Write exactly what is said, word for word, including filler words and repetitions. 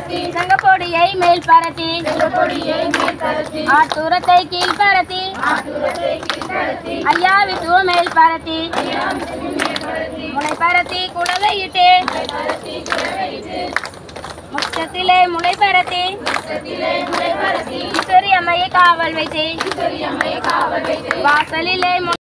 சங்கப்பொடியை மேல் பரத்தி ஆத்தூரத்தை கீழ் பரத்தி ஐயாவிட்டு மேல் பரத்தி முளை பரத்தி குடவையிட்டு முற்றத்திலே முளை பரத்தி ஈஸ்வரி அம்மையை காவல் வைத்து வாசலிலே